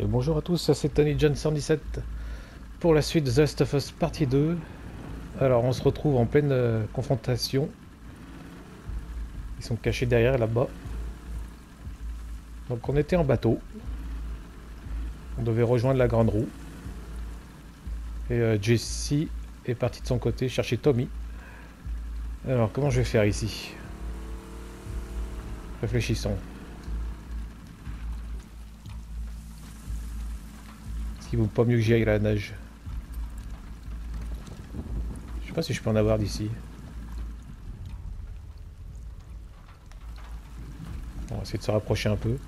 Et bonjour à tous, c'est Tony John 117 pour la suite de The Last of Us partie 2. Alors on se retrouve en pleine confrontation. Ils sont cachés derrière là-bas. Donc on était en bateau. On devait rejoindre la Grande Roue. Et Jesse est parti de son côté chercher Tommy. Alors comment je vais faire ici? Réfléchissons. Est-ce qu'il vaut pas mieux que j'y aille à la nage? Je sais pas si je peux en avoir d'ici. On va essayer de se rapprocher un peu.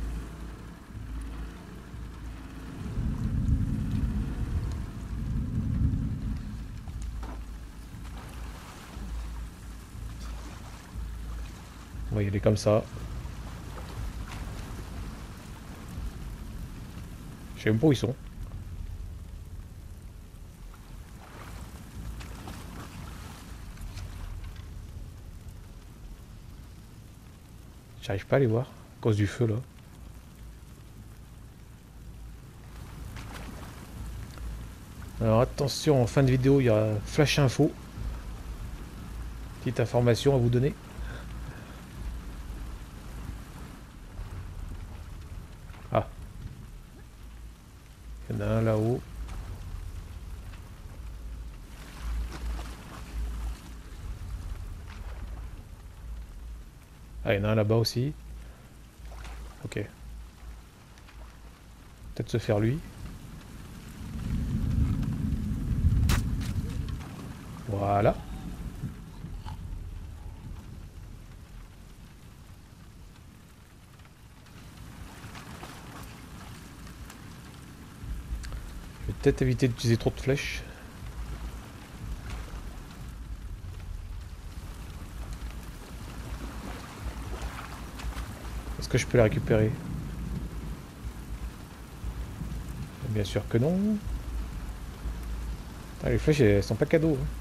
On va y aller comme ça. Je sais même pas où ils sont. J'arrive pas à les voir à cause du feu là. Alors attention, en fin de vidéo, il y a Flash Info. Petite information à vous donner. Ah. Il y en a un là-haut. Ah, il y en a un là-bas aussi. Ok. Peut-être se faire lui. Voilà. Je vais peut-être éviter d'utiliser trop de flèches. Est-ce que je peux la récupérer? Bien sûr que non. Ah, les flèches, elles sont pas cadeaux, hein.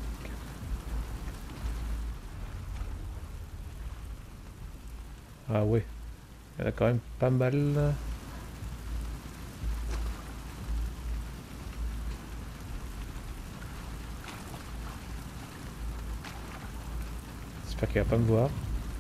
Ah ouais. Il y en a quand même pas mal. J'espère qu'il va pas me voir.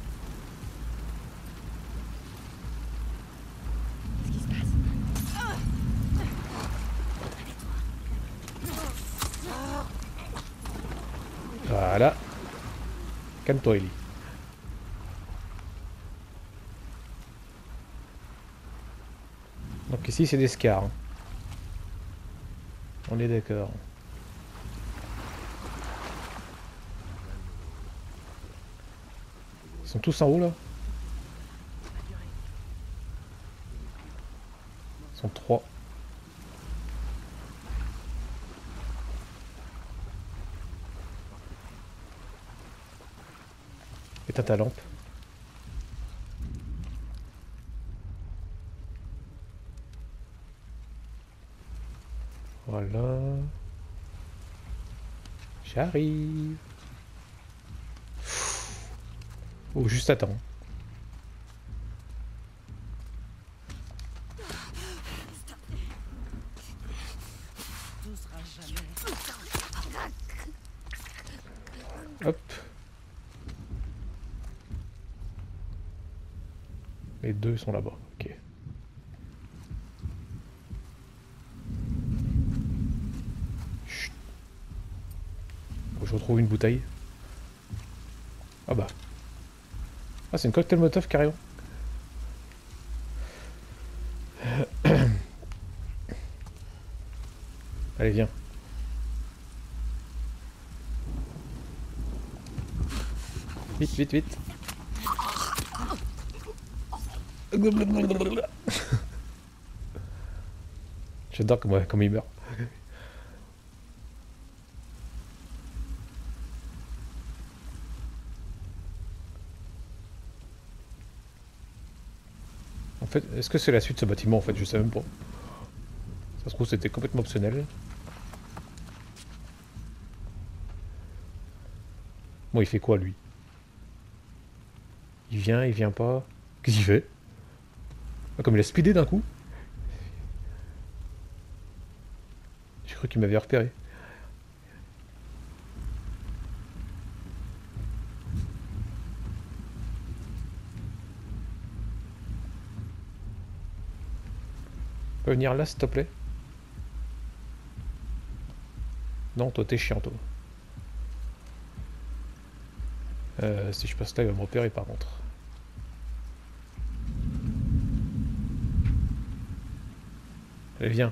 Voilà. Calme-toi, Ellie. Donc ici, c'est des scars, hein. On est d'accord. Ils sont tous en haut, là? Ils sont trois. Éteins ta lampe. Voilà. J'arrive. Oh, juste attends. Hop. Les deux sont là-bas. Ok. Chut. Faut que je retrouve une bouteille. Ah bah. Ah, c'est une cocktail Molotov carrément. Allez, viens. Vite, vite, vite. J'adore comme il meurt. En fait, est-ce que c'est la suite de ce bâtiment en fait? Je sais même pas. Ça se trouve c'était complètement optionnel. Bon, il fait quoi lui? Il vient pas. Qu'est-ce qu'il fait? Ah, comme il a speedé d'un coup. cru qu'il m'avait repéré. Tu peux venir là, s'il te plaît? Non, toi, t'es chiant, toi. Si je passe là, il va me repérer, par contre. Allez, viens.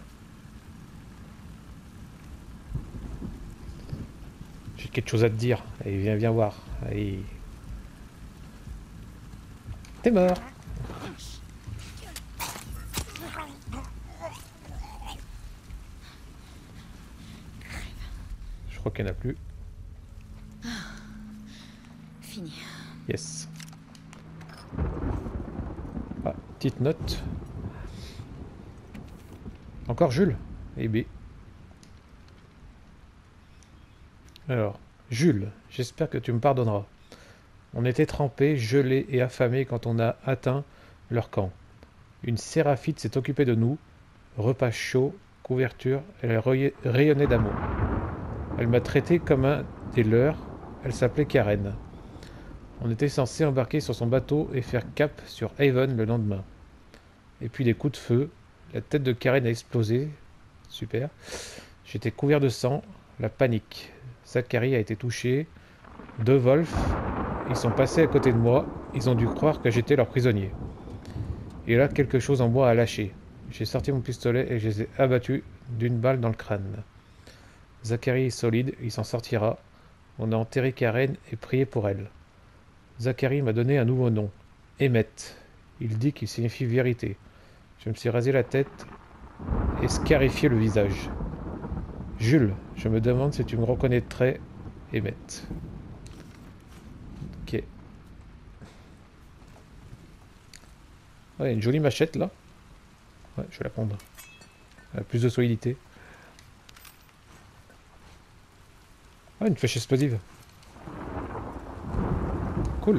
J'ai quelque chose à te dire. Allez, viens voir. Allez. T'es mort. Je crois qu'il n'y en a plus. Fini. Yes. Ah, petite note. Encore Jules. Et B. Alors, Jules, j'espère que tu me pardonneras. On était trempés, gelés et affamés quand on a atteint leur camp. Une séraphite s'est occupée de nous. Repas chaud, couverture, elle rayonnait d'amour. Elle m'a traité comme un des leurs. Elle s'appelait Karen. On était censé embarquer sur son bateau et faire cap sur Haven le lendemain. Et puis des coups de feu. La tête de Karen a explosé. Super. J'étais couvert de sang. La panique. Zachary a été touché. 2 Wolf. Ils sont passés à côté de moi. Ils ont dû croire que j'étais leur prisonnier. Et là, quelque chose en moi a lâché. J'ai sorti mon pistolet et je les ai abattus d'une balle dans le crâne. Zachary est solide, il s'en sortira. On a enterré Karen et prié pour elle. Zachary m'a donné un nouveau nom. Emmett. Il dit qu'il signifie vérité. Je me suis rasé la tête et scarifié le visage. Jules, je me demande si tu me reconnaîtrais, Emmett. Ok. Ouais, une jolie machette là. Ouais, je vais la prendre. Elle a plus de solidité. Ah, une flèche explosive. Cool.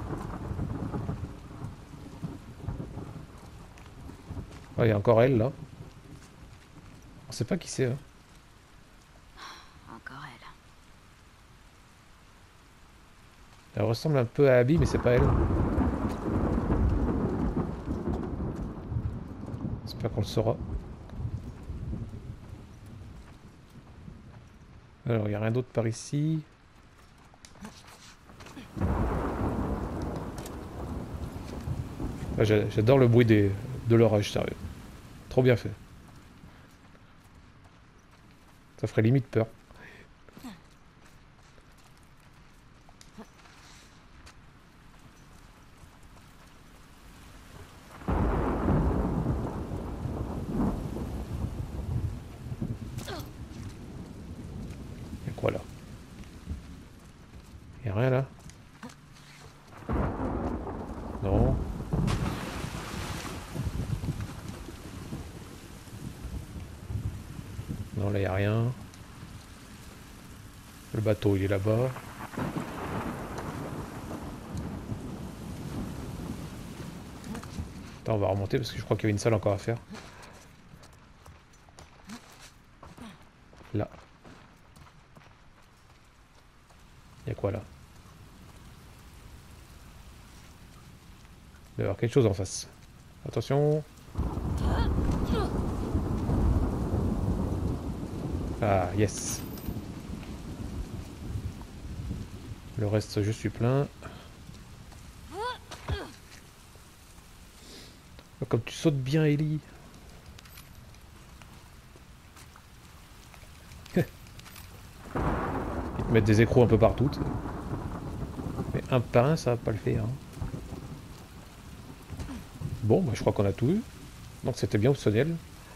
Ah, il y a encore elle là. On sait pas qui c'est. Hein. Encore elle. Elle ressemble un peu à Abby, mais c'est pas elle. J'espère qu'on le saura. Alors, il n'y a rien d'autre par ici. Ah, j'adore le bruit de l'orage, sérieux. Trop bien fait. Ça ferait limite peur. Y'a quoi là? Y'a rien là? Non. Non, là y'a rien. Le bateau il est là-bas. Attends, on va remonter parce que je crois qu'il y avait une salle encore à faire. Là. Y'a quoi là? Il doit y avoir quelque chose en face. Attention. Ah, yes. Le reste, je suis plein. Oh, comme tu sautes bien, Ellie. Ils te mettent des écrous un peu partout. T'sais. Mais un par un, ça va pas le faire. Hein. Bon, bah, je crois qu'on a tout vu. Donc c'était bien optionnel.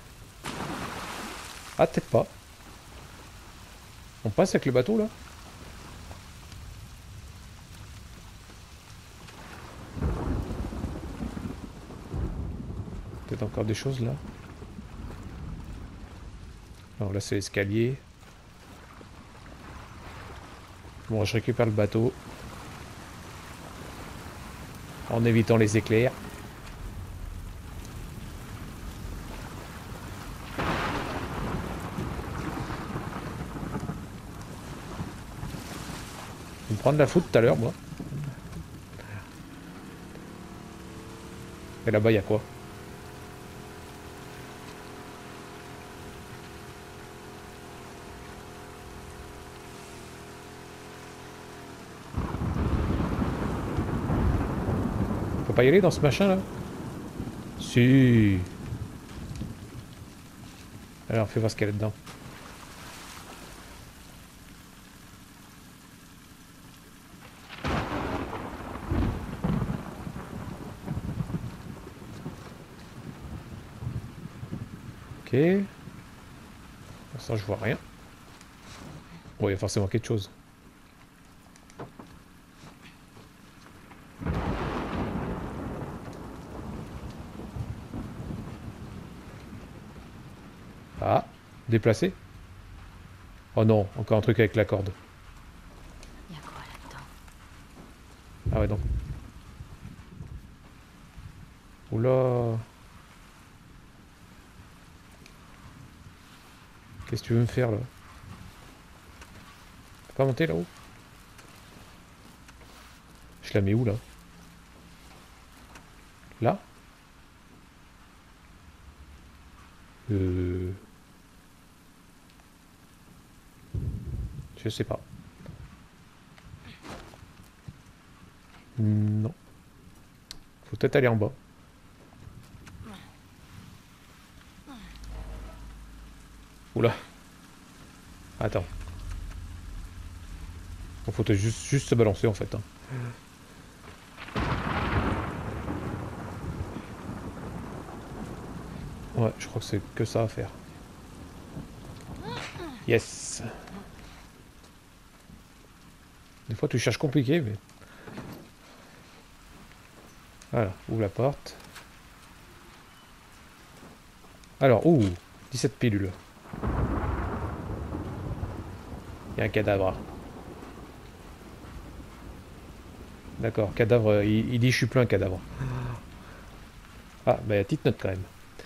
Ah, peut-être pas. On passe avec le bateau, là? Peut-être encore des choses, là. Alors là, c'est l'escalier. Bon, je récupère le bateau. En évitant les éclairs. prendre la foot tout à l'heure, moi. Et là-bas, il y a quoi? On peut pas y aller dans ce machin là? Si. Alors, fais voir ce qu'il y a là-dedans. Ok. Pour ça, je vois rien. Bon, il y a forcément quelque chose. Ah, déplacé. Oh non, encore un truc avec la corde. Y a quoi là-dedans? Ah ouais, non. Oula. Qu'est-ce que tu veux me faire là? Tu peux pas monter là-haut? Je la mets où là? Là? Euh... Je sais pas. Non. Faut peut-être aller en bas. Oula. Attends. Faut juste se balancer en fait. Hein. Ouais, je crois que c'est que ça à faire. Yes. Des fois tu cherches compliqué, mais... Voilà, ouvre la porte. Alors, ouh, 17 pilules. Il y a un cadavre. D'accord, cadavre, il dit je suis plein cadavre. Ah, bah petite note quand même.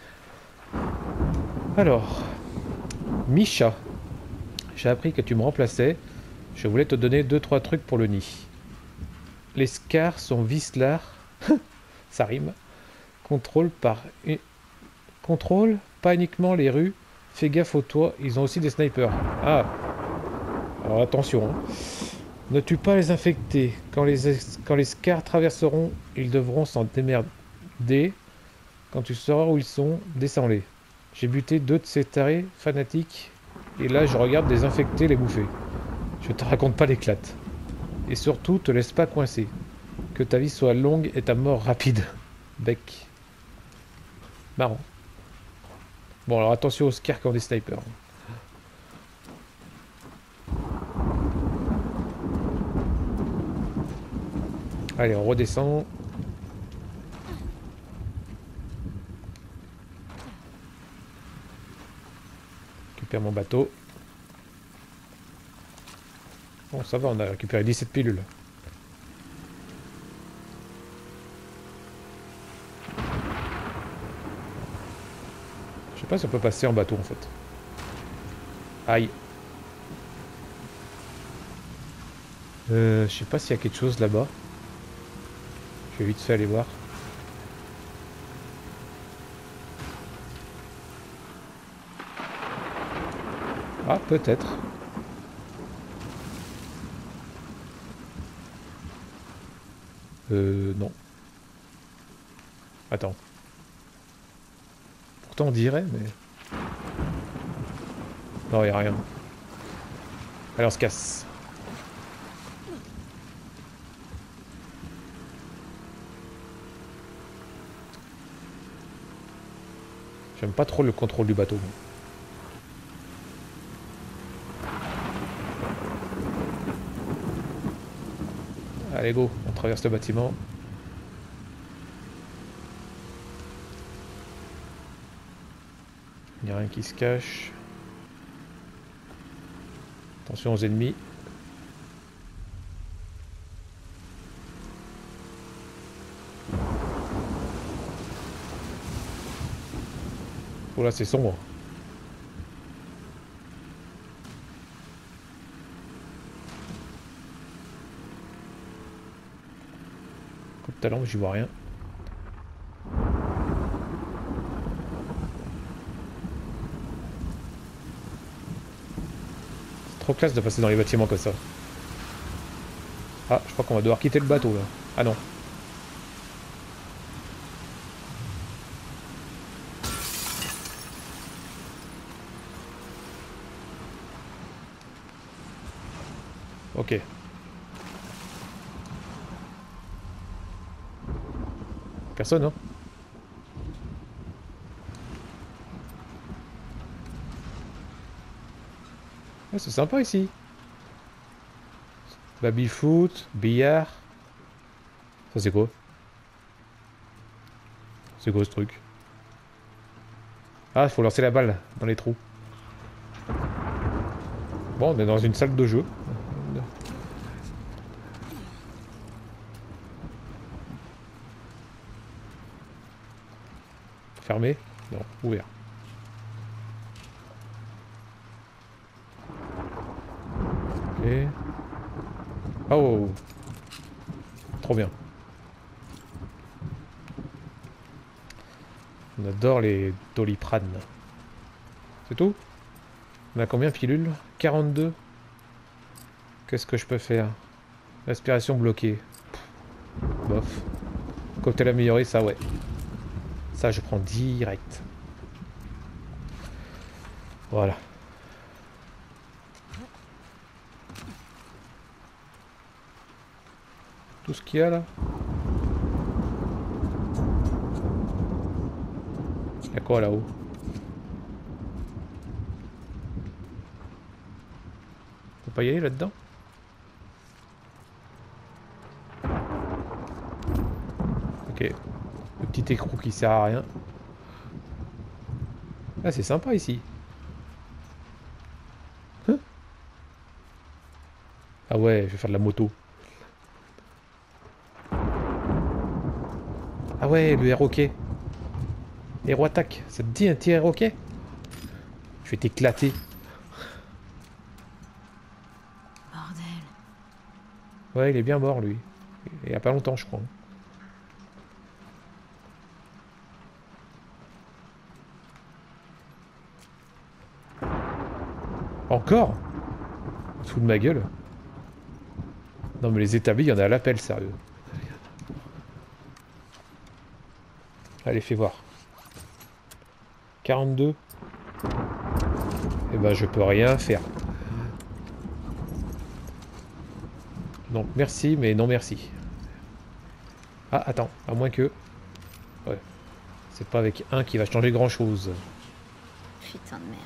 Alors, Misha, j'ai appris que tu me remplaçais. Je voulais te donner 2-3 trucs pour le nid. Les scars sont vicelards. Ça rime. Contrôle par... Contrôle pas uniquement les rues. Fais gaffe aux toits, ils ont aussi des snipers. Ah. Alors attention. Hein. Ne tue pas les infectés. Quand les scars traverseront, ils devront s'en démerder. Quand tu sauras où ils sont, descends-les. J'ai buté 2 de ces tarés fanatiques. Et là, je regarde des infectés les bouffer. Je te raconte pas l'éclate. Et surtout, te laisse pas coincer. Que ta vie soit longue et ta mort rapide. Bec. Marrant. Bon, alors attention aux scars qui ont des snipers. Allez, on redescend. Récupère mon bateau. Bon, ça va, on a récupéré 17 pilules. Je sais pas si on peut passer en bateau en fait. Aïe. Je sais pas s'il y a quelque chose là-bas. Je vais vite fait aller voir. Ah, peut-être. Non. Attends. Pourtant on dirait, mais... Non, y a rien. Allez, on se casse. J'aime pas trop le contrôle du bateau. Allez, go, on traverse le bâtiment. Il n'y a rien qui se cache. Attention aux ennemis. Oh là, c'est sombre. tout à l'heure, j'y vois rien. C'est trop classe de passer dans les bâtiments comme ça. Ah, je crois qu'on va devoir quitter le bateau là. Ah non. Ok. Personne, hein? Ah, c'est sympa ici. Baby-foot, billard. Ça c'est quoi? C'est quoi ce truc? Ah, il faut lancer la balle dans les trous. Bon, on est dans une salle de jeu. Fermé? Non, ouvert. Ok. Oh! Trop bien. On adore les doliprane. C'est tout? On a combien de pilules? 42. Qu'est-ce que je peux faire? Respiration bloquée. Bof. Cocktail amélioré, ça ouais. Ça je prends direct. Voilà. Tout ce qu'il y a là. Il y a quoi là-haut? Faut pas y aller là-dedans? Ok. Le petit écrou qui sert à rien. Ah, c'est sympa ici. Hein? Ah ouais, je vais faire de la moto. Ah ouais, le air hockey. Aéro attaque, ça te dit un petit air hockey? Je vais t'éclater. Bordel. Ouais, il est bien mort lui. Il y a pas longtemps, je crois. Encore? Sous de ma gueule. Non mais les établis, il y en a à l'appel, sérieux. Allez, fais voir. 42. Eh ben, je peux rien faire. Donc, merci, mais non merci. Ah, attends, à moins que... Ouais. C'est pas avec un qui va changer grand-chose. Putain de merde.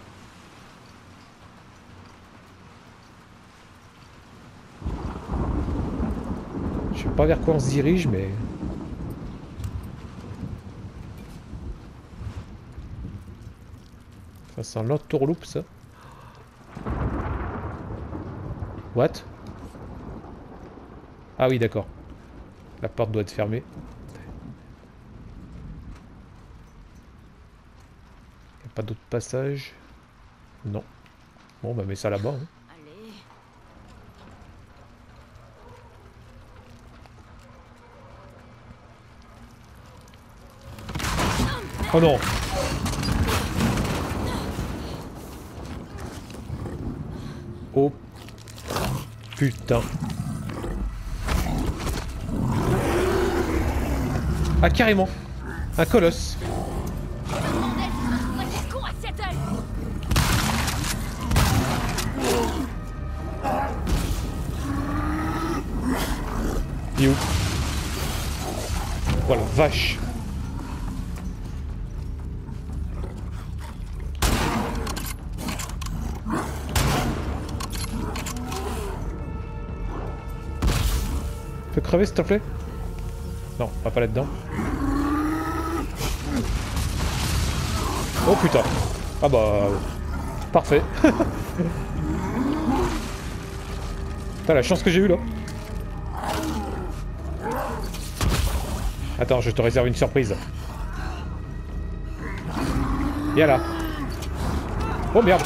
Je sais pas vers quoi on se dirige, mais... Ça sent l'entourloupe, ça. What? Ah oui, d'accord. La porte doit être fermée. Y a pas d'autre passage? Non. Bon, bah mets ça là-bas. Hein. Allez. Oh non! Oh putain. Ah carrément. Un colosse. Il est où? Oh la vache. Tu peux crever s'il te plaît? Non, on va pas là-dedans. Oh putain. Ah bah... Parfait. Putain la chance que j'ai eue là. Attends, je te réserve une surprise. Viens là. Oh merde.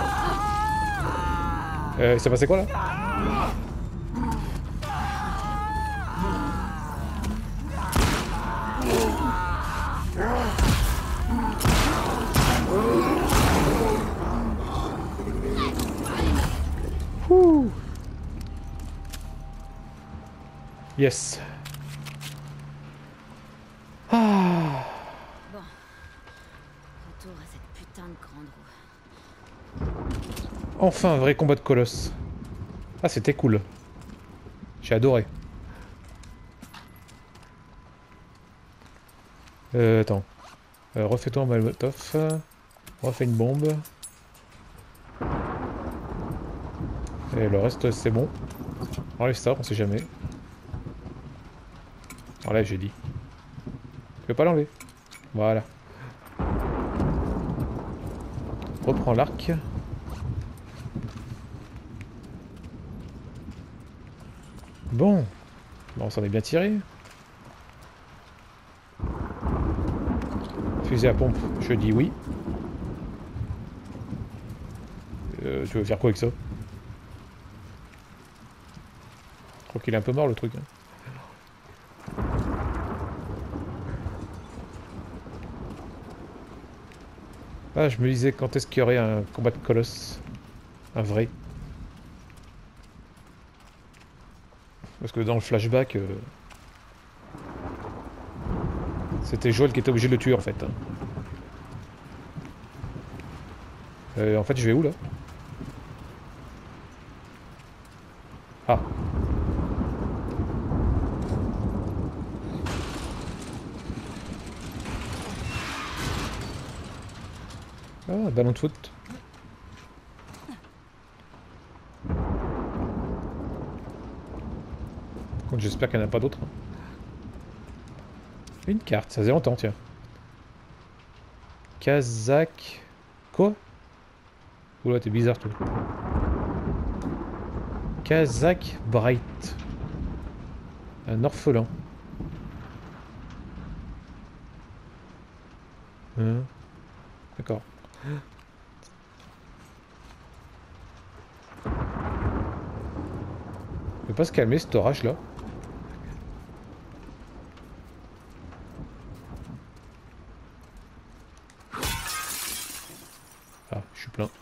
Il s'est passé quoi là? Ouh. Yes. Ah. Bon. Retour à cette putain de grande roue. Enfin un vrai combat de colosse. Ah, c'était cool. J'ai adoré. Attends. Refais-toi un molotov. Refais une bombe. Et le reste, c'est bon. Enlève ça, on sait jamais. Enlève, j'ai dit. Je peux pas l'enlever. Voilà. Reprends l'arc. Bon. Bon, on s'en est bien tiré. Fusil à pompe, je dis oui. Tu veux faire quoi avec ça? Je crois qu'il est un peu mort le truc. Hein. Ah, je me disais quand est-ce qu'il y aurait un combat de colosse. Un vrai. Parce que dans le flashback... c'était Joel qui était obligé de le tuer en fait. En fait, je vais où là? Ah. Ah, ballon de foot. Par contre, j'espère qu'il n'y en a pas d'autres. Une carte, ça faisait longtemps, tiens. Kazakh... Quoi? Oula, t'es bizarre, toi. Kazakh Bright. Un orphelin. Hein? D'accord. Il peut pas se calmer, cet orage, là. Ah, je suis plein.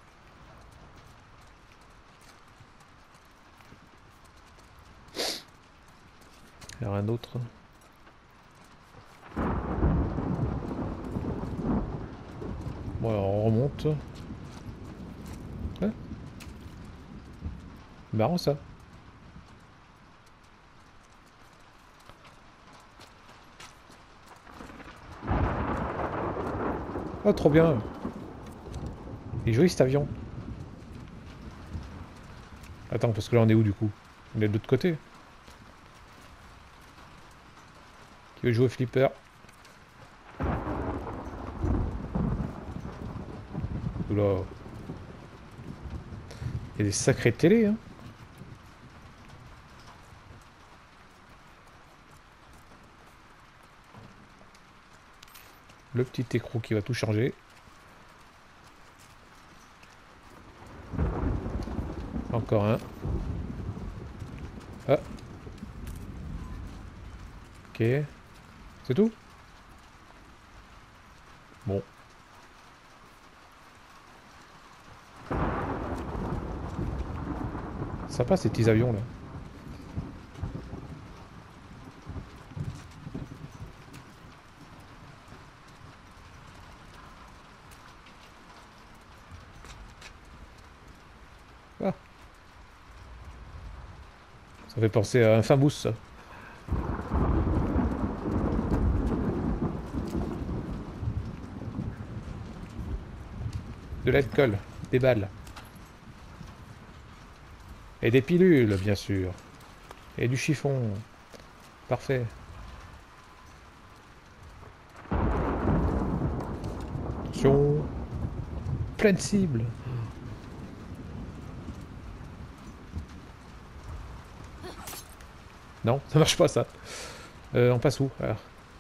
Il y a rien d'autre. Bon, alors on remonte. Hein? Marrant ça. Oh, trop bien. Il est joli cet avion. Attends, parce que là on est où du coup? On est de l'autre côté. Qui veut jouer au flipper? Oula. Il y a des sacrées télés, hein. Le petit écrou qui va tout changer. Encore un. Ah. Ok. C'est tout? Bon. Sympa ces petits avions là. Ah. Ça fait penser à Infamous ça. De l'alcool, des balles. Et des pilules, bien sûr. Et du chiffon. Parfait. Attention. Pleine cible. Non, ça marche pas ça. On passe où alors?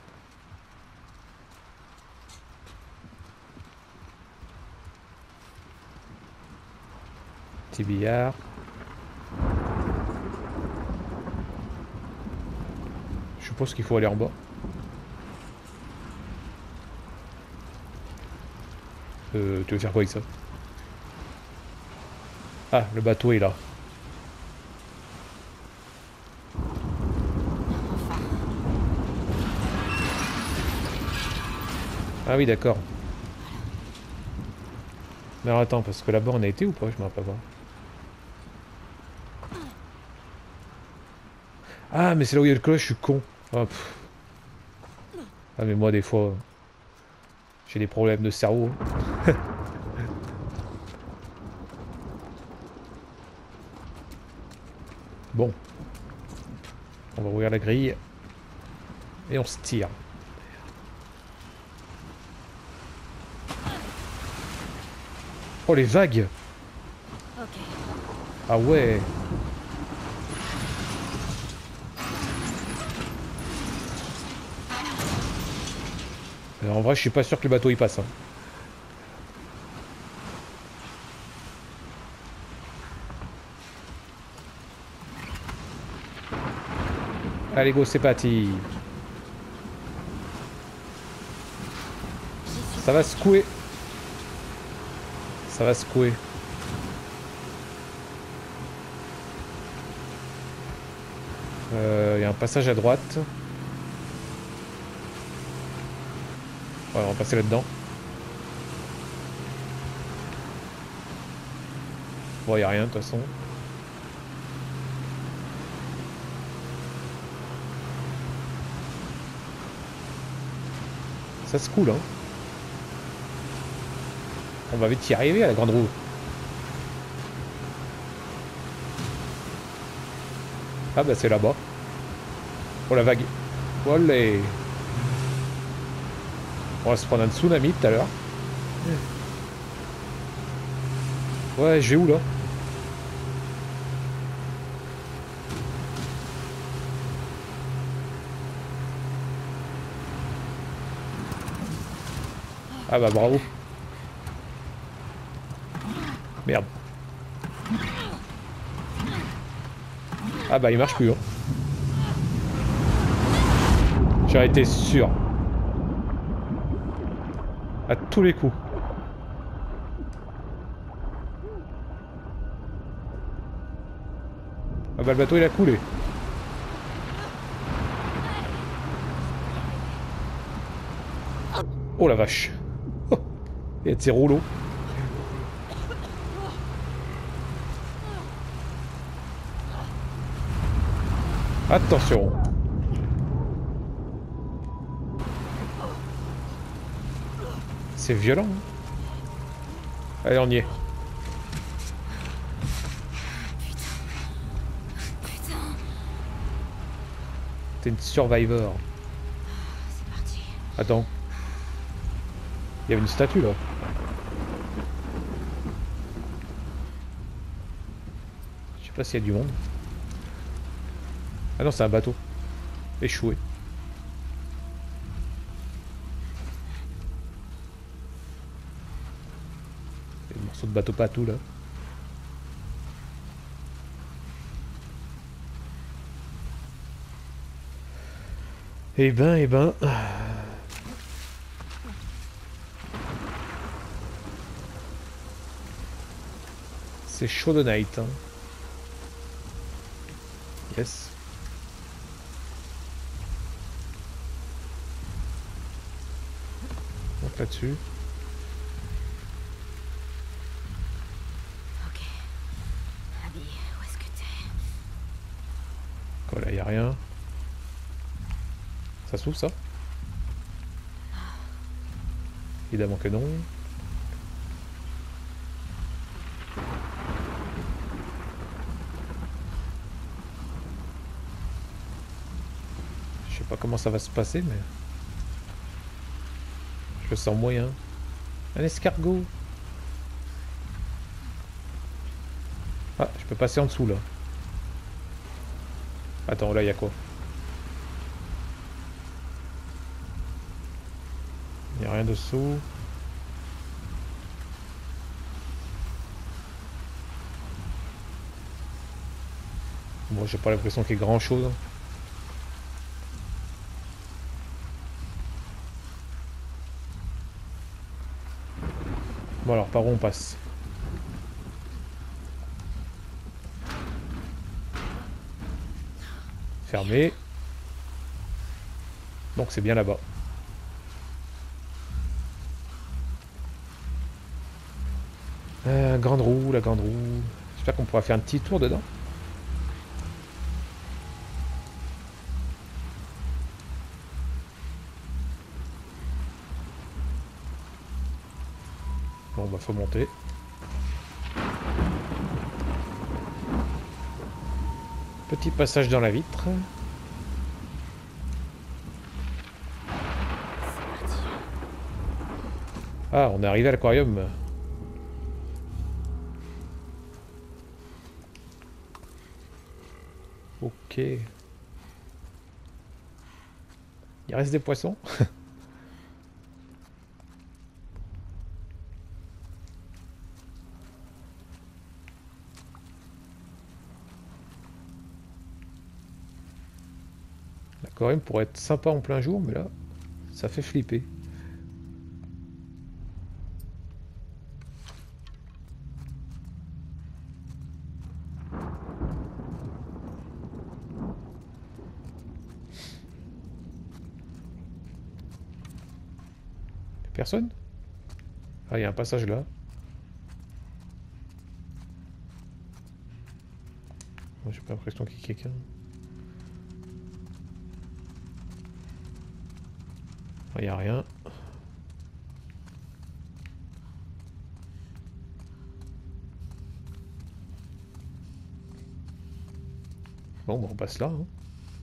Petit billard. Je suppose qu'il faut aller en bas. Tu veux faire quoi avec ça? Ah, le bateau est là. Ah oui, d'accord. Mais alors attends, parce que là-bas on a été ou pas? Je me rappelle pas. Ah, mais c'est là où il y a le cloche, je suis con. Ah, ah, mais moi, des fois, j'ai des problèmes de cerveau. Bon, on va ouvrir la grille. Et on se tire. Oh, les vagues! Ok. Ah ouais! En vrai, je suis pas sûr que le bateau y passe. Hein. Allez, go, c'est parti! Ça va secouer! Ça va secouer. Il y a un passage à droite. Ouais, on va passer là-dedans. Bon, y a rien de toute façon. Ça se coule, hein. On va vite y arriver à la grande roue. Ah bah c'est là-bas. Oh la vague. Olé. On va se prendre un tsunami tout à l'heure. Ouais, je vais où là? Ah bah bravo. Merde. Ah bah il marche plus. Hein. J'aurais été sûr. À tous les coups. Ah bah le bateau il a coulé. Oh la vache. Oh, il y a de ces rouleaux. Attention. C'est violent. Hein. Allez, on y est. Putain. T'es une survivor. C'est parti. Attends. Il y avait une statue là. Je sais pas s'il y a du monde. Ah non, c'est un bateau. Échoué. Il y a des morceaux de bateau patou là. Eh ben, eh ben. C'est chaud de night. Hein. Yes. Donc là-dessus. Ok. Abby, où est-ce que t'es? Quoi là, y a rien. Ça s'ouvre ça? Évidemment que non. Je sais pas comment ça va se passer, mais... Je le sens moyen. Un escargot. Ah, je peux passer en dessous, là. Attends, là, il y a quoi? Il n'y a rien dessous. Bon, j'ai pas l'impression qu'il y ait grand chose. Bon alors, par où on passe? Fermé. Donc c'est bien là-bas. Grande roue, la grande roue. J'espère qu'on pourra faire un petit tour dedans. Bon bah faut monter. Petit passage dans la vitre. C'est parti. Ah, on est arrivé à l'aquarium. Ok. Il reste des poissons. L'aquarium pourrait être sympa en plein jour, mais là, ça fait flipper. Personne? Ah, il y a un passage là. Moi, j'ai pas l'impression qu'il y ait quelqu'un. Ah, il y a rien. Bon, bah, on passe là. Hein.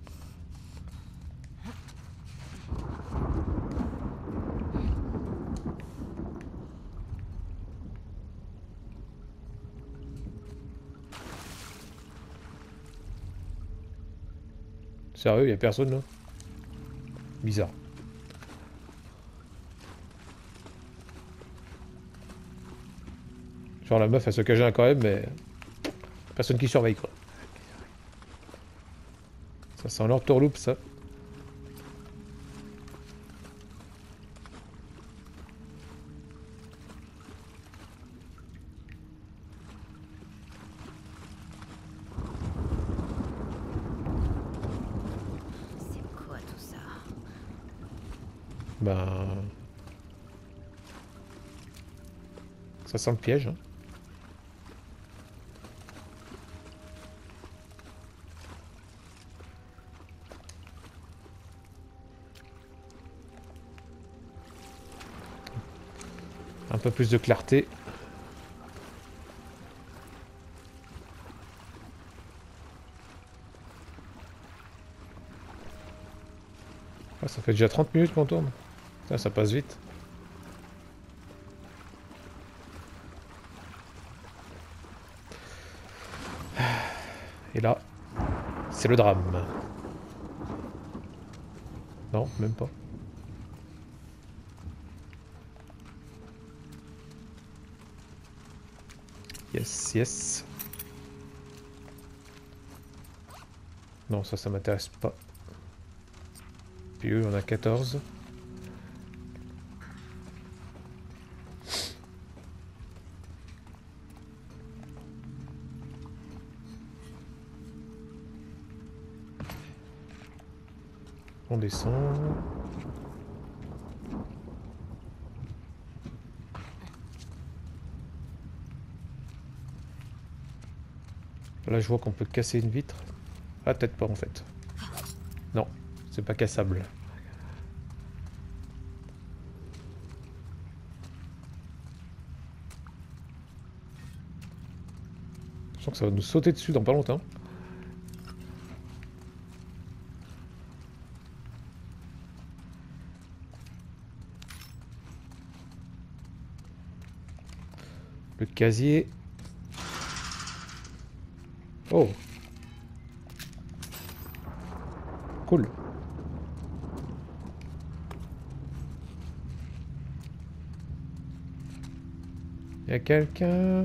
Sérieux, il y a personne là? Bizarre. Genre la meuf, elle se cache quand même, mais personne qui surveille quoi. Ça sent l'entourloupe ça. C'est quoi tout ça? Ben... Ça sent le piège. Hein. Un peu plus de clarté. Ah, ça fait déjà 30 minutes qu'on tourne. Putain, ça passe vite. Et là, c'est le drame. Non, même pas. Yes, yes. Non, ça m'intéresse pas. Puis eux, on a 14. On descend. Là, je vois qu'on peut casser une vitre. Ah, peut-être pas en fait. Non, c'est pas cassable. Je sens que ça va nous sauter dessus dans pas longtemps. Le casier. Oh. Cool. Y a quelqu'un?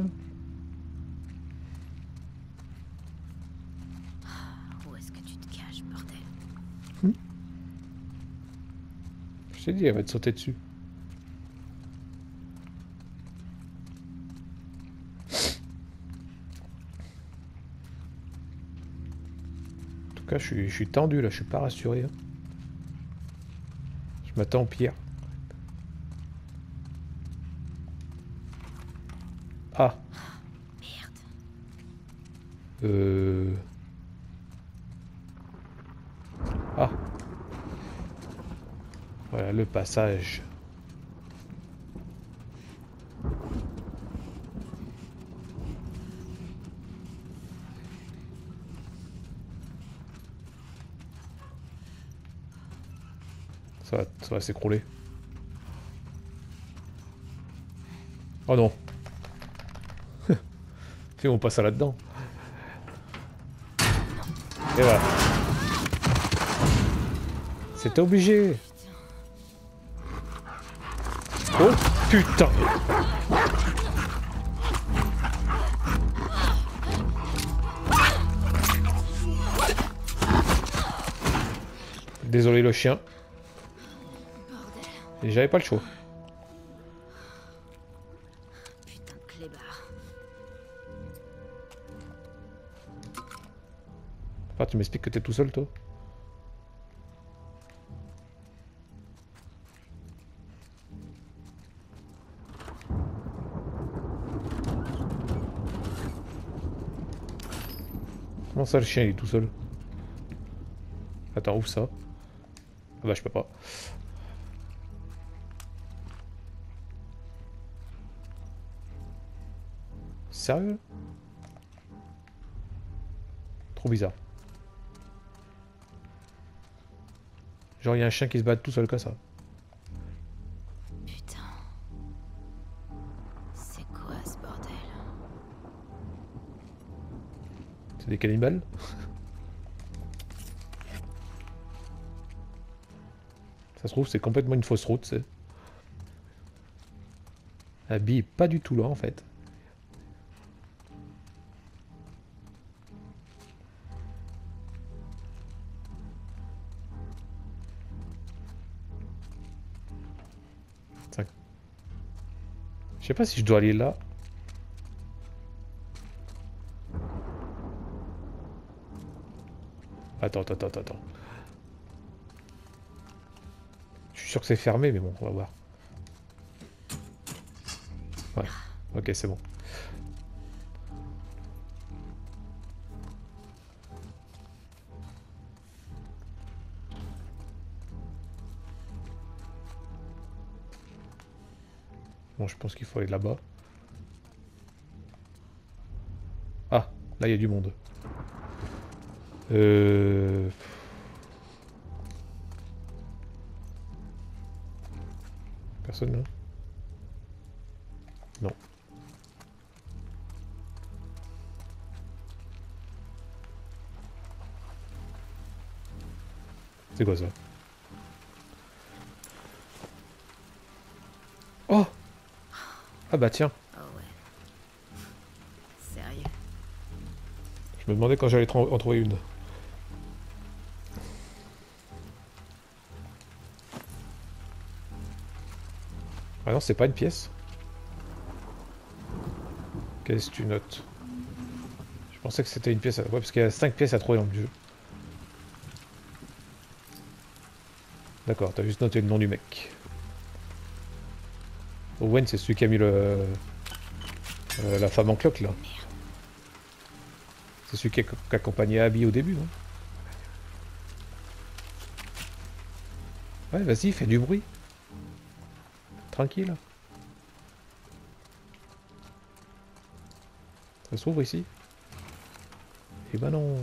Où est-ce que tu te caches, bordel? Je t'ai dit, elle va te sauter dessus. cas, je suis tendu là, je suis pas rassuré. Hein. Je m'attends au pire. Ah. Merde. Ah. Voilà le passage. Ça va s'écrouler. Oh non. Et on passe à là-dedans. Et voilà. C'était obligé. Oh putain. Désolé le chien. Bordel. Et j'avais pas le choix. Putain de clébard. Ah, tu m'expliques que t'es tout seul, toi? Comment ça, le chien, il est tout seul? Attends, ouvre ça. Ah bah, je peux pas. Sérieux? Trop bizarre. Genre, il y a un chien qui se bat tout seul comme ça. Putain. C'est quoi ce bordel? C'est des cannibales? Ça se trouve, c'est complètement une fausse route, c'est. La bille est pas du tout là, en fait. Je sais pas si je dois aller là. Attends. Je suis sûr que c'est fermé, mais bon, on va voir. Ouais, ok, c'est bon. Bon, je pense qu'il faut aller là-bas. Ah, là, il y a du monde. Personne là? Non. C'est quoi ça? Oh! Ah bah tiens, Oh ouais. Sérieux. je me demandais quand j'allais en trouver une. Ah non, c'est pas une pièce. Qu'est-ce que tu notes? Je pensais que c'était une pièce. Ouais, parce qu'il y a 5 pièces à trouver dans le jeu. D'accord, t'as juste noté le nom du mec. Owen, c'est celui qui a mis la femme en cloque là. C'est celui qui accompagnait Abby au début, non? Ouais, vas-y, fais du bruit. Tranquille. Ça s'ouvre ici? Eh ben non.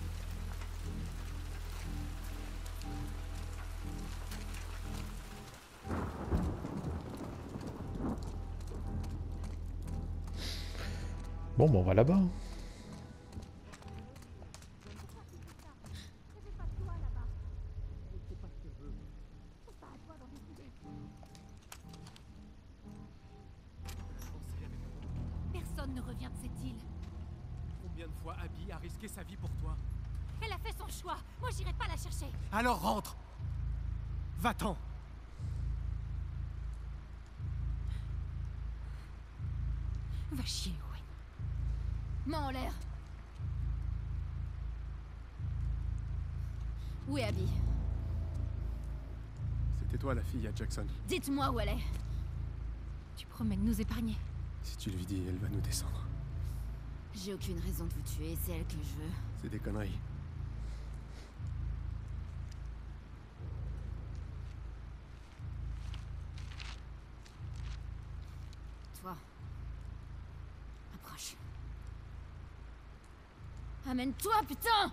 Bon, on va là-bas. Personne ne revient de cette île. Combien de fois Abby a risqué sa vie pour toi? Elle a fait son choix. Moi, j'irai pas la chercher. Alors rentre! Va-t'en! Va chier, Owen. Main en l'air. Où est Abby? C'était toi la fille à Jackson. Dites-moi où elle est. Tu promets de nous épargner. Si tu lui dis, elle va nous descendre. J'ai aucune raison de vous tuer, c'est elle que je veux. C'est des conneries. Toi. Approche. Amène-toi, putain!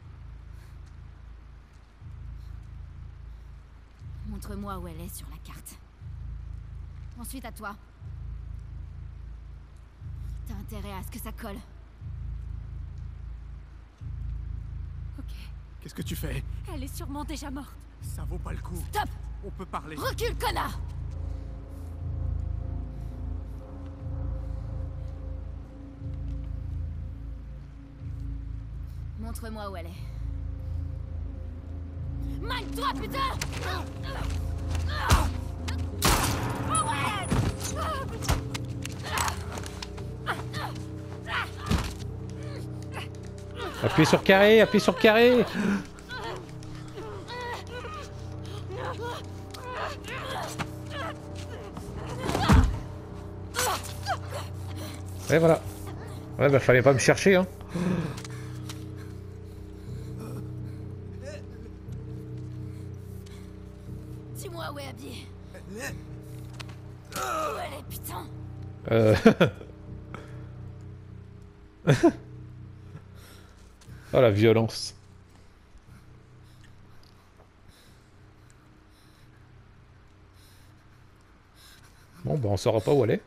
Montre-moi où elle est sur la carte. Ensuite à toi. T'as intérêt à ce que ça colle. Ok. Qu'est-ce que tu fais? Elle est sûrement déjà morte. Ça vaut pas le coup. Stop! On peut parler. Recule, connard! Montre-moi où elle est. Mine-toi, putain! Appuyez sur carré, appuyez sur carré. Ouais, voilà. Ouais, bah fallait pas me chercher, hein. Dis-moi où est Abby. Où elle est, putain? Oh la violence. Bon, bah on saura pas où elle est.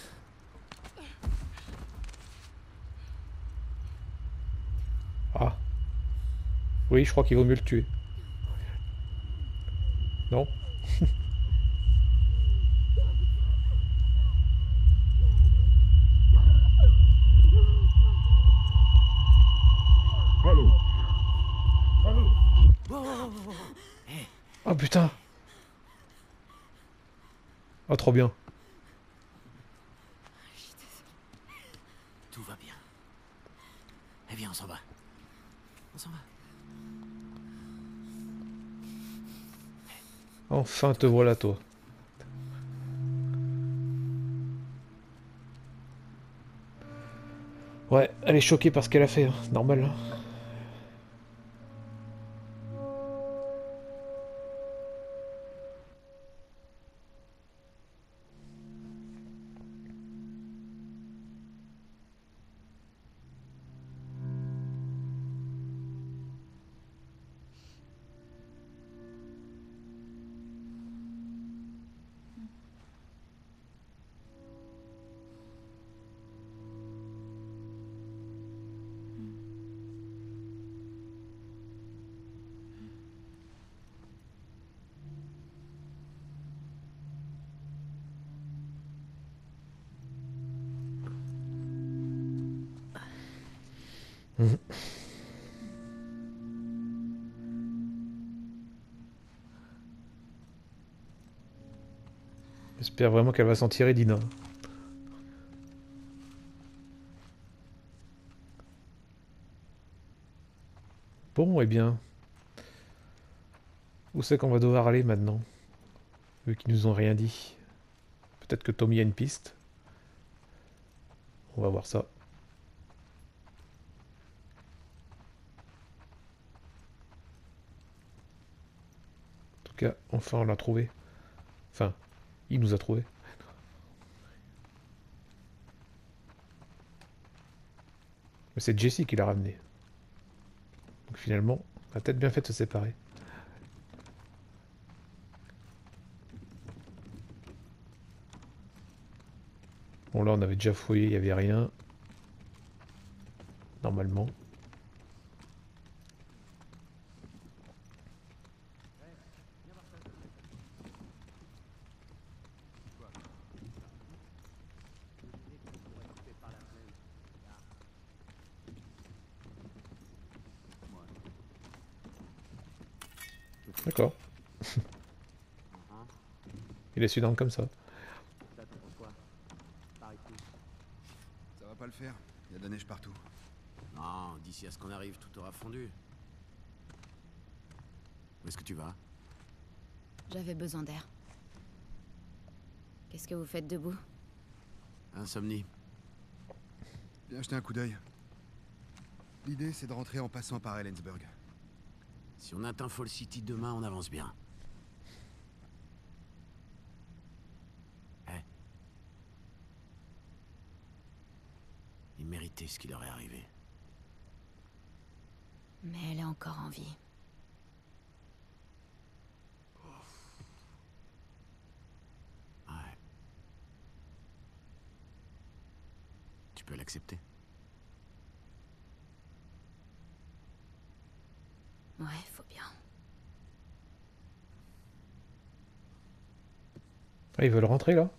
Ah. Oui, je crois qu'il vaut mieux le tuer. Non? Oh putain. Oh trop bien. Tout va bien. Eh bien, on s'en va. On s'en va. Enfin te voilà toi. Ouais, elle est choquée par ce qu'elle a fait, hein. Normal. Hein. J'espère vraiment qu'elle va s'en tirer, Dina. Bon, eh bien. Où c'est qu'on va devoir aller maintenant? Vu qu'ils nous ont rien dit. Peut-être que Tommy a une piste. On va voir ça. En tout cas, enfin on l'a trouvé. Enfin, il nous a trouvé. Mais c'est Jessie qui l'a ramené. Donc finalement, on a peut-être bien fait de se séparer. Bon là on avait déjà fouillé, il n'y avait rien. Normalement. D'accord. Il est suivant comme ça. Ça va pas le faire, il y a de la neige partout. Non, d'ici à ce qu'on arrive, tout aura fondu. Où est-ce que tu vas? J'avais besoin d'air. Qu'est-ce que vous faites debout? Insomnie. Viens jeter un coup d'œil. L'idée, c'est de rentrer en passant par Ellensburg. Si on atteint Fall City demain, on avance bien. Eh. Il méritait ce qui leur est arrivé. Mais elle est encore en vie. Ouais. Tu peux l'accepter? Ouais, faut bien. Ah, ils veulent rentrer là?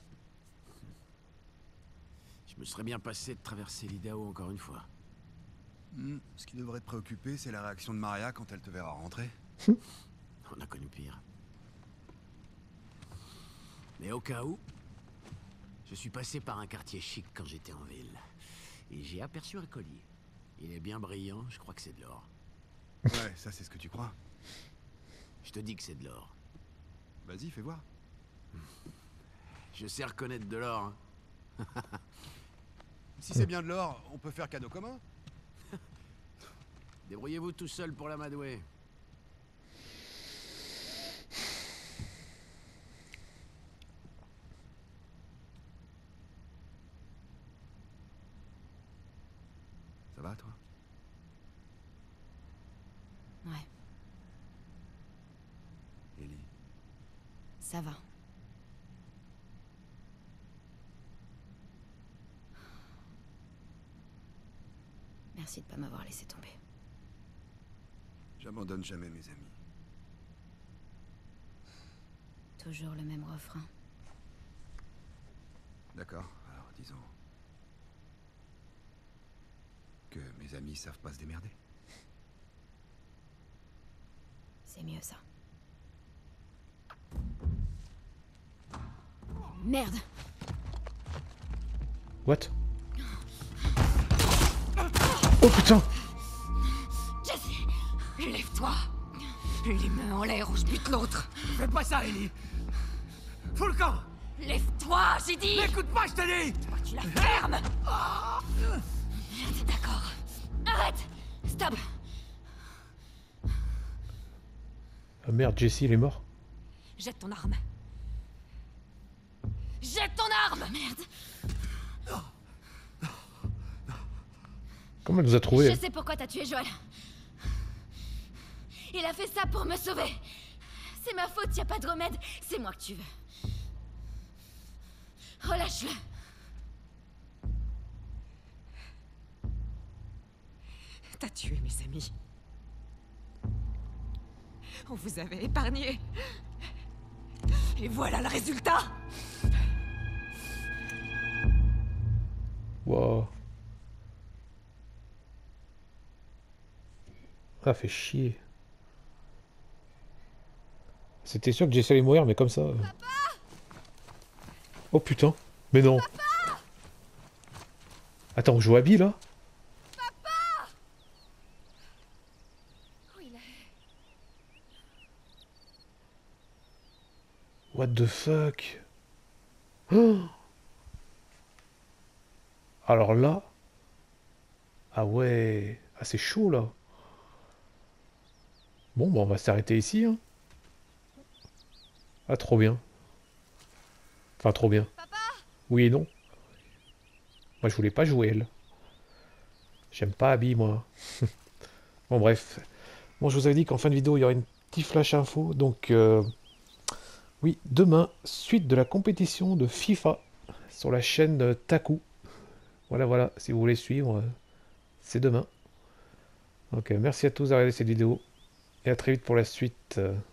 Je me serais bien passé de traverser l'Idaho encore une fois. Ce qui devrait te préoccuper, c'est la réaction de Maria quand elle te verra rentrer. On a connu pire. Mais au cas où, je suis passé par un quartier chic quand j'étais en ville. Et j'ai aperçu un collier. Il est bien brillant, je crois que c'est de l'or. Ouais, ça c'est ce que tu crois. Je te dis que c'est de l'or. Vas-y, fais voir. Je sais reconnaître de l'or, hein. Si c'est bien de l'or, on peut faire cadeau commun. Débrouillez-vous tout seul pour l'amadouer. Ça va, toi? Ouais, Ellie. ça va. Merci de pas m'avoir laissé tomber. J'abandonne jamais mes amis. Toujours le même refrain. D'accord, alors disons... que mes amis savent pas se démerder. C'est mieux ça. Merde! What? Oh putain! Jesse, lève-toi. Les mains en l'air ou je bute l'autre. Fais pas ça, Ellie. Fous le camp. Lève-toi, j'ai dit. N'écoute pas, je te dis. Tu la fermes. Merde, d'accord. Arrête. Stop. Ah merde, Jesse il est mort. Jette ton arme. Jette ton arme. Merde. Comment elle nous a trouvé? Je sais pourquoi t'as tué Joel. Il a fait ça pour me sauver. C'est ma faute, y a pas de remède. C'est moi que tu veux. Relâche-le. T'as tué mes amis. On vous avait épargné. Et voilà le résultat. Wow. Ça fait chier. C'était sûr que Jesse allait mourir, mais comme ça. Oh putain. Mais non. Attends, on joue Abby là? Où il est? What the fuck? Oh. Alors là. Ah ouais. Ah c'est chaud là. Bon bah on va s'arrêter ici hein. Ah trop bien. Enfin trop bien. Oui et non. Moi je voulais pas jouer elle. J'aime pas Abby moi. Bon bref. Bon je vous avais dit qu'en fin de vidéo il y aurait une petite flash info. Donc oui demain suite de la compétition de FIFA sur la chaîne Taku. Voilà voilà si vous voulez suivre c'est demain. Donc merci à tous d'avoir regardé cette vidéo. Et à très vite pour la suite.